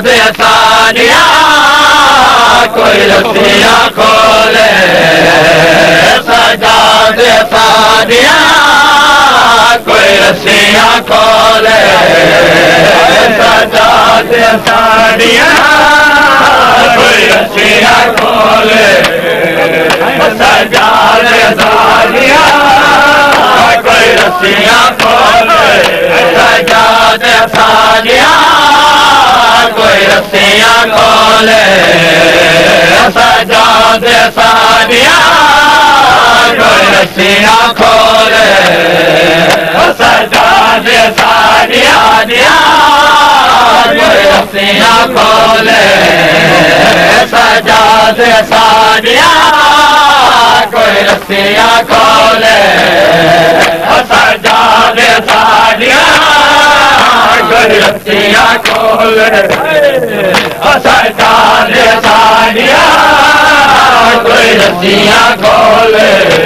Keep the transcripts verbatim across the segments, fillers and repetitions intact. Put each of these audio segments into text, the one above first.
सजादे सानिया कोई रस्सियां खोले सजादे सानिया कोई रस्सियां खोले सजादे सानिया कोई रस्सियां खोले सजादे सानिया कोई रस्सियां खोले सजादे सानिया कोई रस्सियां खोले सजादे सानिया कोई रस्सियां खोले सजादे सानिया कोई रस्सियां खोले सजादे सानिया कोई रस्सियां खोले सजादे सानिया कोई रस्सियां खोले सजादे सानिया कोई रस्सियां खोले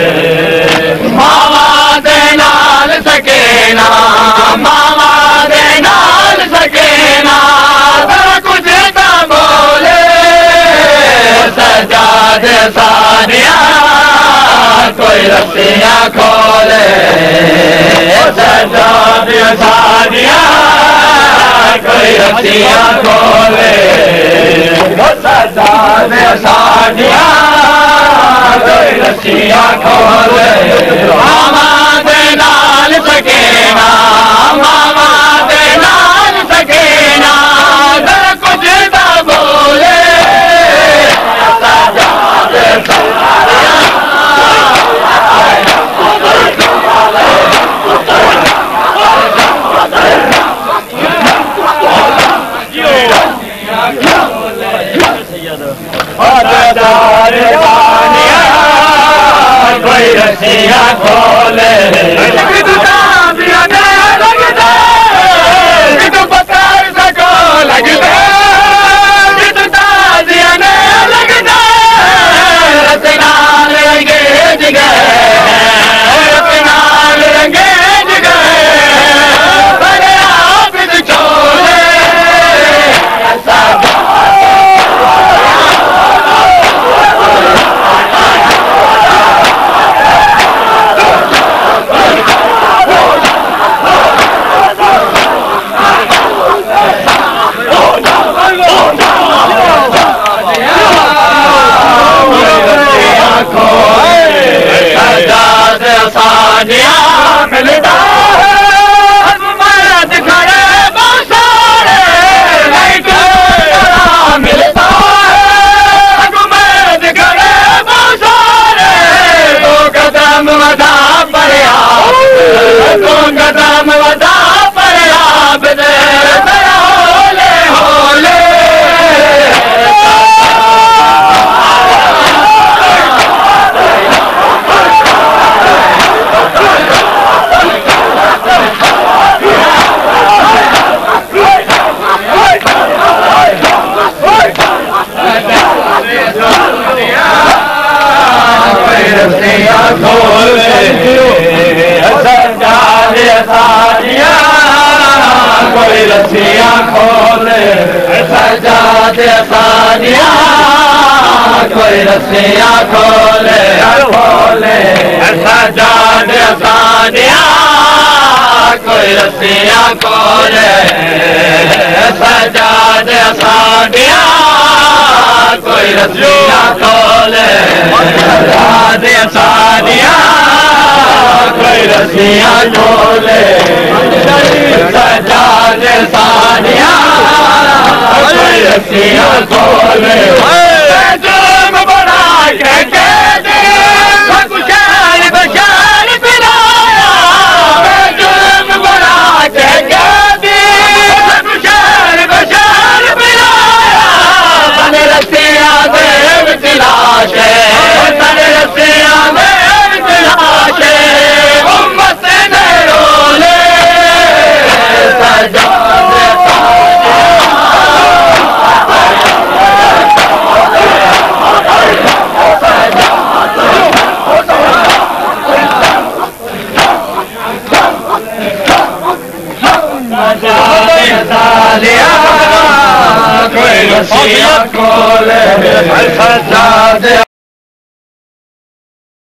मामा दे नाल सकेना मामा दे नाल सकेना कुछ ना बोले सजादे सानिया कोई रस्सियां खोले सजादे सानिया कोई रस्सियां खोले सजादे सानिया कोई रस्सियां खोले मामा दे नाल सकेना मामा दे नाल सकेना कुछ ना बोले सजादे सानिया कोई रस्सियां खोले पत्थर सको लगता लगता रतनाल अंगेज गए रतनाल अंगेज गए बड़े आबिद छोले सजादे सानिया मिलता है मर्द खड़े बसारे मिलता है मर्द खड़े बसारे दो कदम वधा पड़े दो कदम वधा पड़े होले होले रस्सियां खोले सजादे सानिया कोई रस्सियां खोले सजादे सानिया कोई रस्सियां खोले खोले सजादे सानिया कोई रस्सियां खोले सजादे सानिया कोई रस्सियां खोले सजादे सानिया कोई रस्सियां खोले सजादे सानिया कोई रस्सियां खोले जुर्म बना के कहते खुशहाल बशार पिलाया जुर्म बना के कहते खुशहाल बशार पिलाया बने रस्सियां दे विच लाश बने रस्सियां दे विच लाश उम्मत ने रोले सजादे सानिया रसिया कोले सजाद